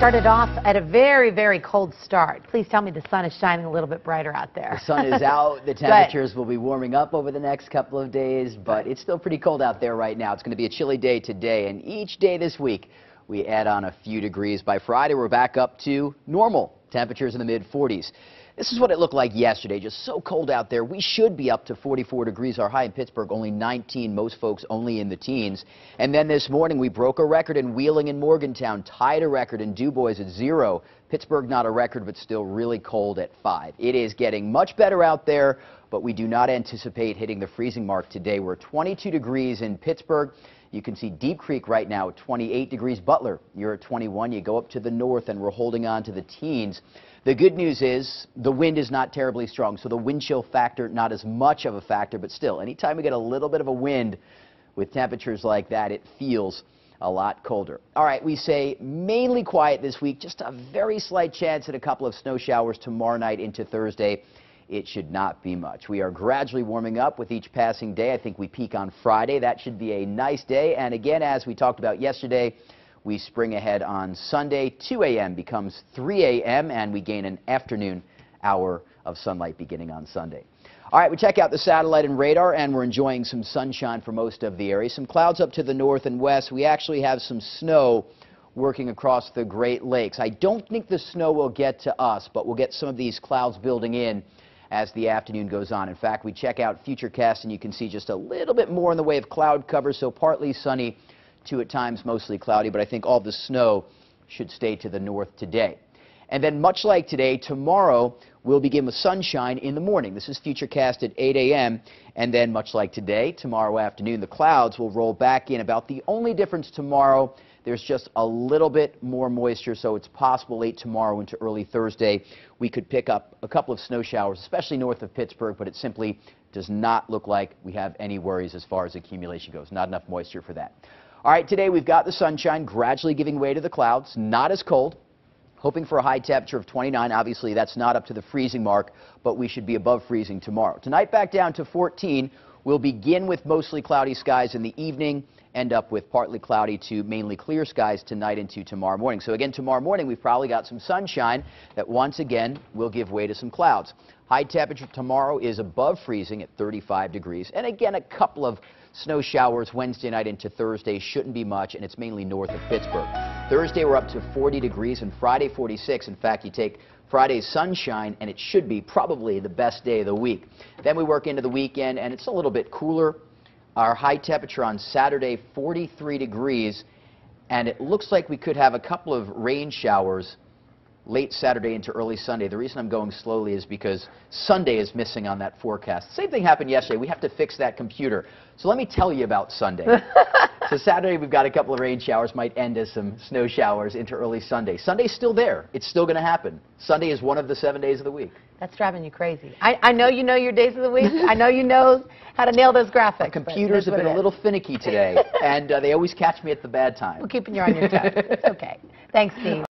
Started off at a very, very cold start. Please tell me the sun is shining a little bit brighter out there. The sun is out. The temperatures will be warming up over the next couple of days, but it's still pretty cold out there right now. It's going to be a chilly day today, and each day this week we add on a few degrees. By Friday, we're back up to normal temperatures in the mid-40s. This is what it looked like yesterday, just so cold out there. We should be up to 44 degrees. Our high in Pittsburgh, only 19. Most folks only in the teens. And then this morning, we broke a record in Wheeling and Morgantown, tied a record in DuBois at 0. Pittsburgh, not a record, but still really cold at 5. It is getting much better out there, but we do not anticipate hitting the freezing mark today. We're 22 degrees in Pittsburgh. You can see Deep Creek right now at 28 degrees. Butler, you're at 21. You go up to the north, and we're holding on to the teens. The good news is the wind is not terribly strong, so the wind chill factor, not as much of a factor, but still, anytime we get a little bit of a wind with temperatures like that, it feels a lot colder. All right, we say mainly quiet this week, just a very slight chance at a couple of snow showers tomorrow night into Thursday. It should not be much. We are gradually warming up with each passing day. I think we peak on Friday. That should be a nice day. And again, as we talked about yesterday, we spring ahead on Sunday. 2 a.m. becomes 3 a.m. and we gain an afternoon hour of sunlight beginning on Sunday. All right, we check out the satellite and radar, and we're enjoying some sunshine for most of the area. Some clouds up to the north and west. We actually have some snow working across the Great Lakes. I don't think the snow will get to us, but we'll get some of these clouds building in as the afternoon goes on. In fact, we check out Futurecast, and you can see just a little bit more in the way of cloud cover, so partly sunny to at times mostly cloudy, but I think all the snow should stay to the north today. And then much like today, tomorrow we'll begin with sunshine in the morning. This is Futurecast at 8 a.m. And then much like today, tomorrow afternoon, the clouds will roll back in. About the only difference tomorrow, there's just a little bit more moisture, so it's possible late tomorrow into early Thursday we could pick up a couple of snow showers, especially north of Pittsburgh, but it simply does not look like we have any worries as far as accumulation goes. Not enough moisture for that. All right, today we've got the sunshine gradually giving way to the clouds, not as cold. Hoping for a high temperature of 29. Obviously, that's not up to the freezing mark, but we should be above freezing tomorrow. Tonight, back down to 14. We'll begin with mostly cloudy skies in the evening, end up with partly cloudy to mainly clear skies tonight into tomorrow morning. So again, tomorrow morning, we've probably got some sunshine that once again will give way to some clouds. High temperature tomorrow is above freezing at 35 degrees. And again, a couple of snow showers Wednesday night into Thursday. Shouldn't be much, and it's mainly north of Pittsburgh. Thursday, we're up to 40 degrees, and Friday, 46. In fact, you take Friday's sunshine, and it should be probably the best day of the week. Then we work into the weekend, and it's a little bit cooler. Our high temperature on Saturday, 43 degrees, and it looks like we could have a couple of rain showers late Saturday into early Sunday. The reason I'm going slowly is because Sunday is missing on that forecast. Same thing happened yesterday. We have to fix that computer. So let me tell you about Sunday. So Saturday we've got a couple of rain showers, might end as some snow showers into early Sunday. Sunday's still there. It's still going to happen. Sunday is one of the 7 days of the week. That's driving you crazy. I know you know your days of the week. I know you know how to nail those graphics. Our computers have been a little finicky today, and they always catch me at the bad time. We're keeping you on your toes. It's okay. Thanks, Steve.